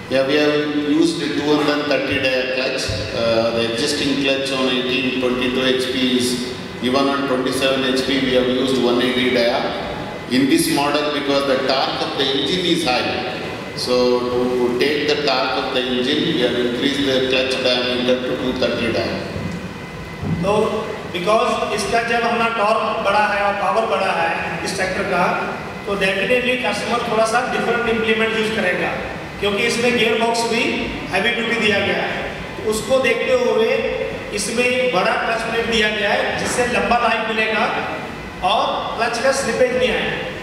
Yeah, we have used 230 dia clutch. The existing clutch on 1822 HP is even on 27 HP. We have used 180 dia. In this model, because the torque of the engine is high, so to take the torque of the engine, we have increased the clutch diameter to 230 dia. तो because इसका जब हमारा torque बड़ा है और power बड़ा है इस ट्रैक्टर का, तो डेफिनेटली कस्टमर थोड़ा सा डिफरेंट इम्प्लीमेंट यूज करेगा, क्योंकि इसमें गियर बॉक्स भी हैवी ड्यूटी दिया गया है। तो उसको देखते हुए इसमें बड़ा क्लच प्लेट दिया गया है, जिससे लंबा लाइफ मिलेगा और क्लच का स्लिपेज नहीं आएगा।